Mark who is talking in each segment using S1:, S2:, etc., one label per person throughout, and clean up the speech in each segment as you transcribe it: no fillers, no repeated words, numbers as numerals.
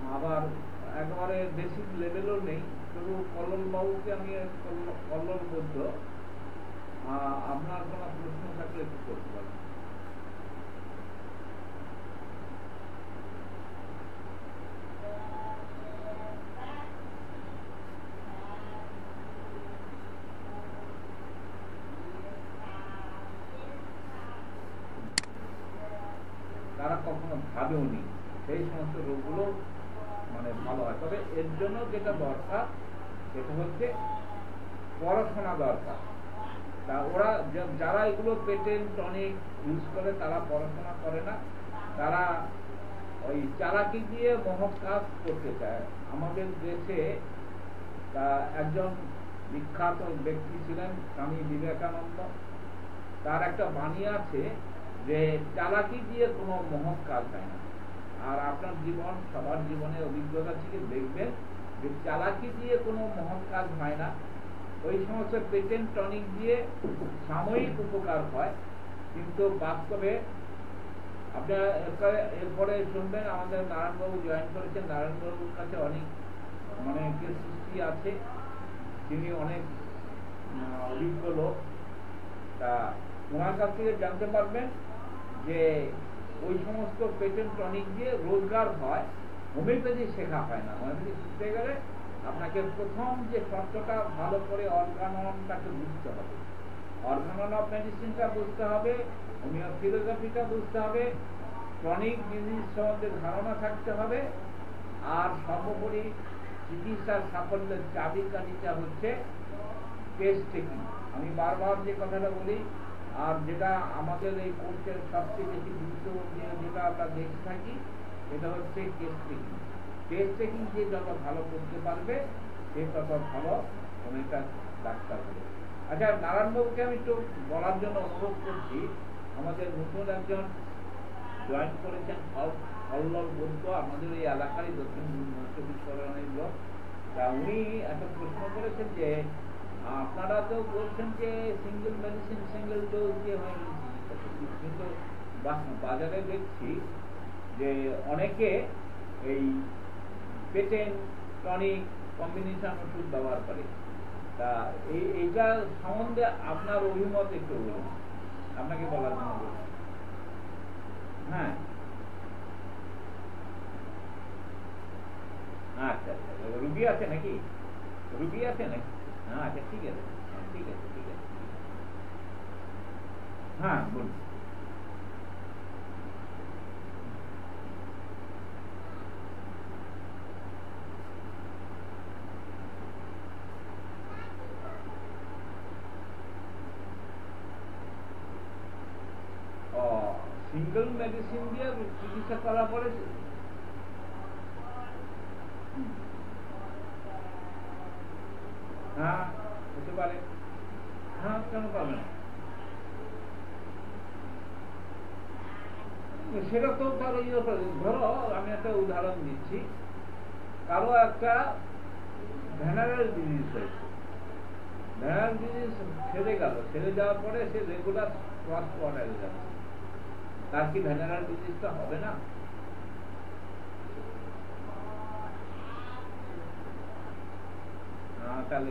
S1: আবার একেবারে বেসিক লেভেলও নেই, শুধু কল্লোল বাবুকে আমি কল্লোল বৌদ্ধ। আপনার কোনো প্রশ্ন থাকলে একটু করতে পারেন। তারা কখনো ভাবেও নি সেই সমস্ত রোগগুলো মানে ভালো হয়। তবে এর জন্য যেটা দরকার সেটা হচ্ছে পড়াশোনা দরকার। তা ওরা যারা এগুলো পেটেন্ট টনিক ইউজ করে তারা পড়াশোনা করে না, তারা ওই চালাকি দিয়ে মহৎ কাজ করতে চায়। আমাদের দেশে একজন বিখ্যাত ব্যক্তি ছিলেন স্বামী বিবেকানন্দ। তার একটা বাণী আছে যে চালাকি দিয়ে কোনো মহৎ কাজ হয় না। আর আপনার জীবন, সবার জীবনে অভিজ্ঞতা থেকে দেখবেন যে চালাকি দিয়ে কোনো মহৎ কাজ হয় না। ওই সমস্ত পেটেন্ট টনিক দিয়ে সাময়িক উপকার হয়, কিন্তু বাস্তবে আপনারা এরপরে শুনবেন আমাদের নারায়ণবাবু জয়েন করেছেন। নারায়ণবাবুর কাছে অনেক মানে সৃষ্টি আছে, তিনি অনেক অভিজ্ঞ লোক। তা ওনার কাছ থেকে জানতে পারবেন যে ওই সমস্ত পেটেন্ট টনিক দিয়ে রোজগার হয়, হোমিওপ্যাথি শেখা হয় না। হোমিওপ্যাথি শিখতে গেলে আপনাকে প্রথম যে শর্তটা ভালো করে অর্গাননটাকে বুঝতে হবে, অর্গানন অফ মেডিসিনটা বুঝতে হবে, হোমিও ফিলোসফিটা বুঝতে হবে, ক্রনিক ডিজিজ সম্বন্ধে ধারণা থাকতে হবে। আর সর্বোপরি চিকিৎসার সাফল্যের চাবিকাঠিটা হচ্ছে টেস্ট টেকিং। আমি বারবার যে কথাটা বলি, আর যেটা আমাদের এই কোর্সের সবচেয়ে বেশি গুরুত্ব দিয়ে যেটা আমরা দেখে থাকি এটা হচ্ছে টেস্ট টেকিং। টেস্ট টেকিং যে যত ভালো করতে পারবে সে তত ভালো অনেকটা ডাক্তার হবে। আচ্ছা, নারায়ণবাবুকে আমি একটু বলার জন্য অনুরোধ করছি, আমাদের নতুন একজন জয়েন করেছেন কল্লোল বৌদ্ধ, আমাদের এই এলাকারই দক্ষিণ চব্বিশ পরগনার লোক। তা উনি একটা প্রশ্ন করেছেন যে আপনারা তো বলছেন যে সিঙ্গেল মেডিসিন সিঙ্গেল ডোজ দিয়ে হয়, কিন্তু বাজারে দেখছি যে অনেকে এই পেটেন্ট টনিক কম্বিনেশন ওষুধ ব্যবহার করে। তা এইটা সম্বন্ধে আপনার অভিমত একটু বলুন, আপনাকে বলার জন্য বলুন। হ্যাঁ, আচ্ছা আচ্ছা, রুগী আছে নাকি? রুগী আছে নাকি? হ্যাঁ, আচ্ছা ঠিক আছে, ঠিক আছে, ঠিক আছে, হ্যাঁ বলুন। সিঙ্গেল মেডিসিন দিয়ে চিকিৎসা করার পরে হ্যাঁ হতে পারে। হ্যাঁ, কেন পাবে না? সেটা তো তার ধরো আমি একটা উদাহরণ দিচ্ছি, কারো একটা ভেনারেল ডিজিজ হয়েছে, ভেনারেল ডিজিজ সেরে গেল, সেরে যাওয়ার পরে সে রেগুলার ক্রস কোয়ার্টারে যাবে, তার কি ভেনারেল ডিজিজটা হবে না? তাহলে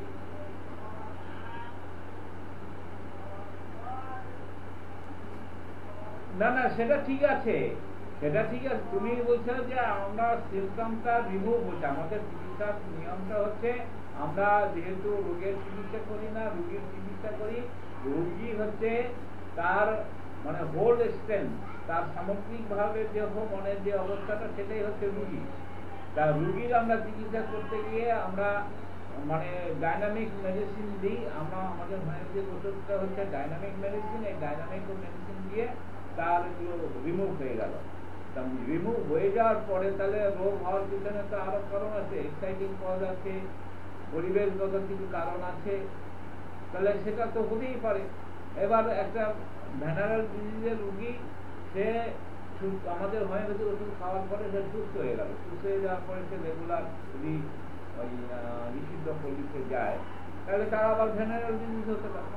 S1: না না, সেটা ঠিক আছে, সেটা ঠিক আছে। তুমি বলছো যে আমরা সিমটমটা রিমুভ হচ্ছে, আমাদের চিকিৎসার নিয়মটা হচ্ছে আমরা যেহেতু রোগের চিকিৎসা করি না, রোগীর চিকিৎসা করি। রোগী হচ্ছে তার মানে হোল স্ট্রেংথ, তার সামগ্রিক ভাবে দেহ মনের যে অবস্থাটা সেটাই হচ্ছে রুগী। তা রুগীর আমরা চিকিৎসা করতে গিয়ে আমরা মানে ডাইনামিক মেডিসিন দিই। আমরা আমাদের হোমিওপ্যাথিক ওষুধটা হচ্ছে ডাইনামিক মেডিসিন। এই ডাইনামিক মেডিসিন দিয়ে তার রিমুভ হয়ে গেল। তা রিমুভ হয়ে যাওয়ার পরে তাহলে রোগ হওয়ার পিছনে তো আরো কারণ আছে, এক্সাইটিং কজ আছে, পরিবেশগত কিছু কারণ আছে, তাহলে সেটা তো হতেই পারে। এবার একটা ভেনারেল ডিজিজের রুগী, সে আমাদের হোমিওপ্যাথি ওষুধ খাওয়ার পরে সে সুস্থ হয়ে গেল, সুস্থ হয়ে যাওয়ার পরে সে রেগুলার যদি ওই নিষিদ্ধ পল্লীতে যায়, তাহলে তার আবার ভেনারেল ডিজিজ হতে পারে।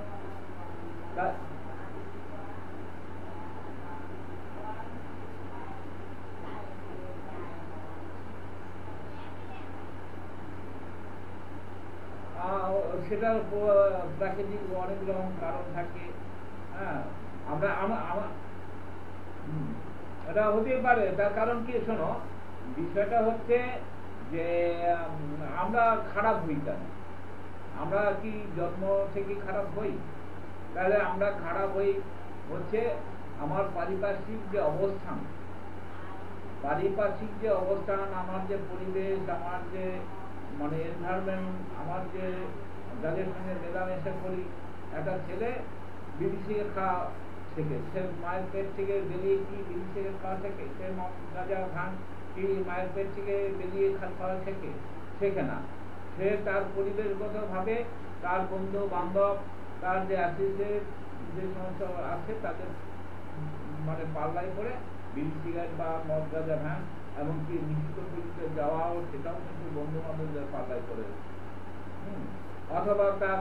S1: সেটার প্রাকৃতিক অনেক রকম কারণ থাকে। হ্যাঁ, এটা হতেই পারে। তার কারণ কি শোনো, বিষয়টা হচ্ছে যে আমরা খারাপ হই কেন? আমরা কি জন্ম থেকে খারাপ হই? তাহলে আমরা খারাপ হই হচ্ছে আমার পারিপার্শ্বিক যে অবস্থান, আমার যে পরিবেশ, আমার যে মানে এনভায়রনমেন্ট, আমার যে যাদের সঙ্গে মেলামেশা করি। একটা ছেলে বিড়ি সিগারেট খাওয়া শেখে, সে মায়ের পেট থেকে বেরিয়ে কি বিড়ি সিগারেট খাওয়া শেখে? সে গাঁজা ভাঙ কি মায়ের পেট থেকে বেরিয়ে খাওয়া শেখে না। সে তার পরিবেশগত ভাবে, তার বন্ধু বান্ধব, তার যে অ্যাসোসিয়েট যে সমস্ত আছে তাদের মানে পাল্লাই করে বিড়ি সিগারেট বা মদ গাঁজা ভাঙ এমনকি নিষিদ্ধ পরিচয় যাওয়াও, সেটাও কিন্তু বন্ধু বান্ধবদের পাল্লাই করে। অথবা তার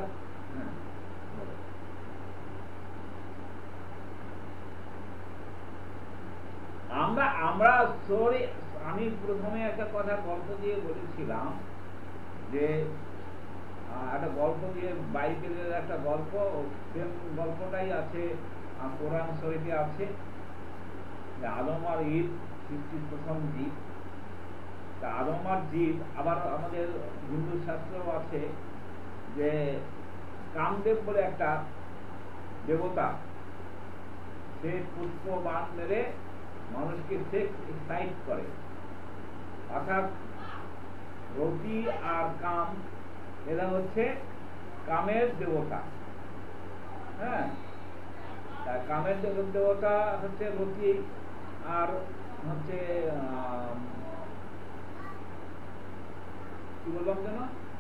S1: আমি প্রথমে একটা কথা গল্প দিয়ে বলেছিলাম যে একটা গল্প দিয়ে, বাইবেলের একটা গল্প, সেম গল্পটাই আছে কোরআন শরীফে আছে। আদম আর ঈদ সৃষ্টির প্রথম জীব। আদম আর জীব, আবার আমাদের হিন্দু শাস্ত্রেও আছে যে কামদেব বলে একটা দেবতা, সে পুষ্প বাণ মেরে মানুষকে সেক্স এক্সাইট করে। অর্থাৎ রতি আর কাম এরা হচ্ছে কামের দেবতা। হ্যাঁ, কামের দেবতা হচ্ছে রতি, আর হচ্ছে কি বললাম যেন,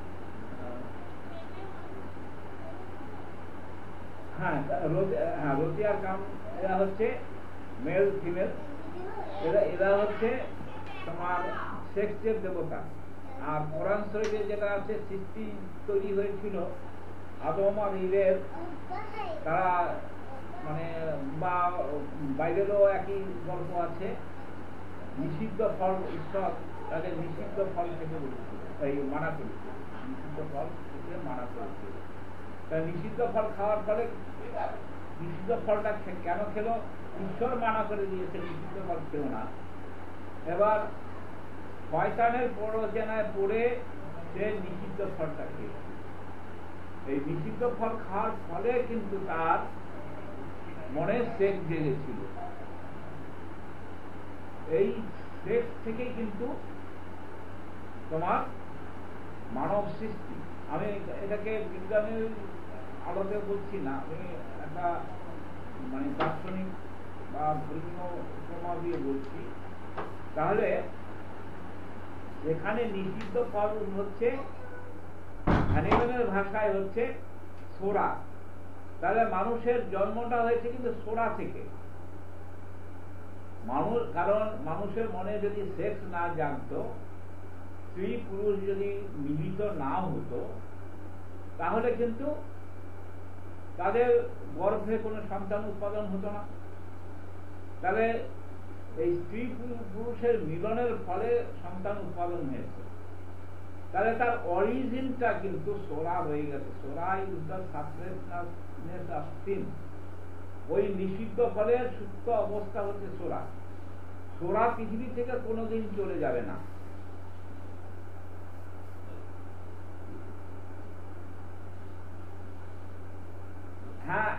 S1: রতি আর কাম এরা হচ্ছে মেল ফিমেল, এরা হচ্ছে তোমার সেক্সের দেবতা। আর কোরআন শরীফে যেটা আছে, সৃষ্টি তৈরি হয়েছিল আদম আর ঈদের, তারা মানে বা বাইরেও একই গল্প আছে, নিষিদ্ধ ফল ঈশ্বর তাদের নিষিদ্ধ ফল থেকে বলেছিল, এই মানা করেছিল, নিষিদ্ধ ফল থেকে মানা করেছিল। তাই নিষিদ্ধ ফল খাওয়ার ফলে, নিষিদ্ধ ফলটা কেন খেলো? ঈশ্বর মানা করে দিয়েছে নিষিদ্ধ ফল খেলো না। এবার শয়তানের প্ররোচনায় পড়ে সে নিষিদ্ধ ফলটা খেয়েছে। এই নিষিদ্ধ ফল খাওয়ার ফলে কিন্তু তার মনে সেক্স জেগেছিল। এই সেক্স থেকে কিন্তু তোমার মানব সৃষ্টি। আমি এটাকে বিজ্ঞানের আলোতে বলছি না, আমি একটা মানে দার্শনিক বা ধর্মীয় উপমা দিয়ে বলছি। তাহলে এখানে নিষিদ্ধ ফল হচ্ছে অ্যানিমেলের ভাষায় হচ্ছে সোরা। তাহলে মানুষের জন্মটা হয়েছে কিন্তু সোরা থেকে। কারণ মানুষের মনে যদি সেক্স না জাগতো, স্ত্রী পুরুষ যদি মিলিত না হতো, তাহলে কিন্তু তাদের গর্ভে কোনো সন্তান উৎপাদন হতো না। তাহলে এই স্ত্রী পুরুষের মিলনের ফলে সন্তান উৎপাদন হয়েছে। তাহলে তার অরিজিনটা কিন্তু সোরা হয়ে গেছে। সোরা is the substance of sin. ওই নিষিদ্ধ ফলের সুপ্ত অবস্থা হচ্ছে সোরা। সোরা পৃথিবী থেকে কোনোদিন চলে যাবে না। হ্যাঁ,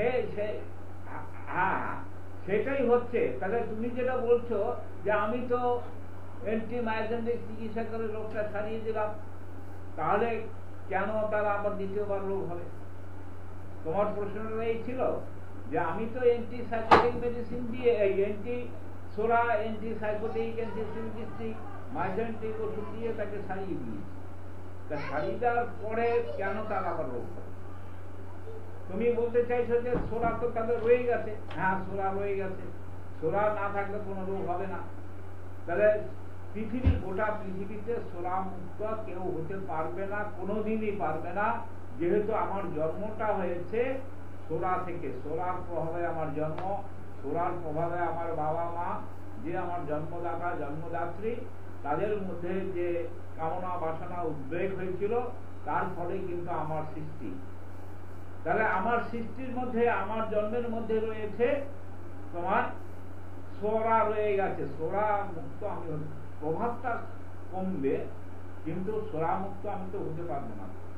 S1: সেটাই হচ্ছে। তাহলে তুমি যেটা বলছো যে আমি তো অ্যান্টিমাইগ্রেন্টিক চিকিৎসা করে রোগটা সারিয়ে দিলাম, তাহলে কেন তারা আবার দ্বিতীয়বার রোগ হবে? তোমার প্রশ্নটা এই ছিল যে আমি তো অ্যান্টিসাইকোটিক মেডিসিন দিয়ে, এই সোরা, অ্যান্টিসাইকোটিক, অ্যান্টিসিনজিস্টিক, মাইগ্রেন্টিক ওষুধ দিয়ে তাকে সারিয়ে দিয়েছি। তা সারিয়ে দেওয়ার পরে কেন তার আবার রোগ হবে? তুমি বলতে চাইছো যে সোরা তো তাদের রয়ে গেছে। হ্যাঁ, সোরা রয়ে গেছে, সোরা না থাকলে কোনো রোগ হবে না। তাহলে গোটা পৃথিবীতে সোরা মুক্ত কেউ হতে পারবে না, কোনোদিনই পারবে না। যেহেতু আমার জন্মটা হয়েছে সোরা থেকে, সোরার প্রভাবে আমার জন্ম, সোরার প্রভাবে আমার বাবা মা, যে আমার জন্মদাতা জন্মদাত্রী, তাদের মধ্যে যে কামনা বাসনা উদ্বেগ হয়েছিল, তার ফলে কিন্তু আমার সৃষ্টি। তাহলে আমার সৃষ্টির মধ্যে, আমার জন্মের মধ্যে রয়েছে তোমার সোরা রয়ে গেছে। সোরা মুক্ত আমি, প্রভাবটা কমবে, কিন্তু সোরা মুক্ত আমি তো হতে পারবো না।